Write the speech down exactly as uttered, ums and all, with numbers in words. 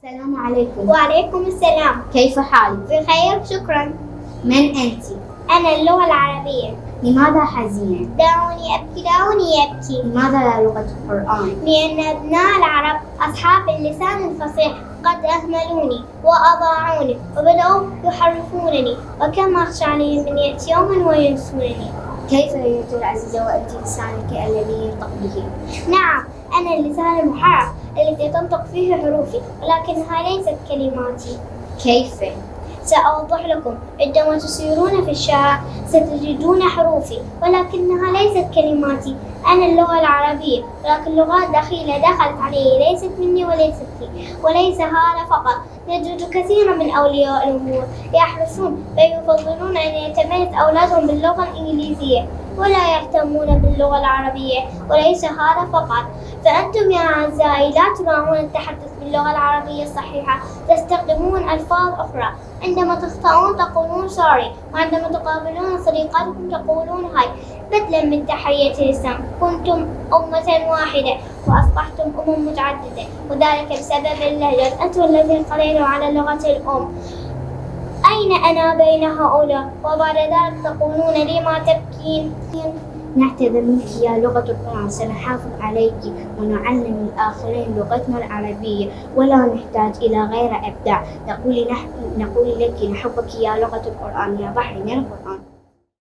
السلام عليكم. وعليكم السلام. كيف حالك؟ بخير شكرا. من أنت؟ أنا اللغة العربية. لماذا حزينة؟ دعوني أبكي دعوني يبكي. لماذا لا لغة القرآن؟ لأن أبناء العرب أصحاب اللسان الفصيح قد أهملوني وأضاعوني وبدأوا يحرفونني، وكم أخشى عليهم من يأتي يوما وينسونني. كيف أيتها العزيزة وأنت لسانك الذي ينطق به؟ نعم، أنا اللسان المحرف الذي تنطق فيه حروفي، ولكنها ليست كلماتي. كيف؟ سأوضح لكم. عندما تسيرون في الشارع ستجدون حروفي، ولكنها ليست كلماتي. أنا اللغة العربية، ولكن لغات دخيلة دخلت علي ليست مني وليست لي. وليس هذا فقط، نجد كثيرا من أولياء الأمور يحرصون بل يفضلون أن يتميز أولادهم باللغة الإنجليزية ولا يهتمون باللغة العربية. وليس هذا فقط، فأنتم يا أعزائي لا تراعون التحدث باللغة العربية الصحيحة، تستخدمون ألفاظ أخرى. عندما تخطئون تقولون sorry، وعندما تقابلون صديقاتكم تقولون هاي، بدلا من تحية الاسم. كنتم أمة واحدة وأصبحتم أمم متعددة، وذلك بسبب اللهجة. أنتم الذين قضيتم على اللغة الأم. أين أنا بين هؤلاء؟ وبعد ذلك تقولون لي ما تبكين. نعتذر منك يا لغة القرآن، سنحافظ عليك ونعلم الآخرين لغتنا العربية ولا نحتاج إلى غير إبداع. نقول نح... نقول لك نحبك يا لغة القرآن يا بحر نربط.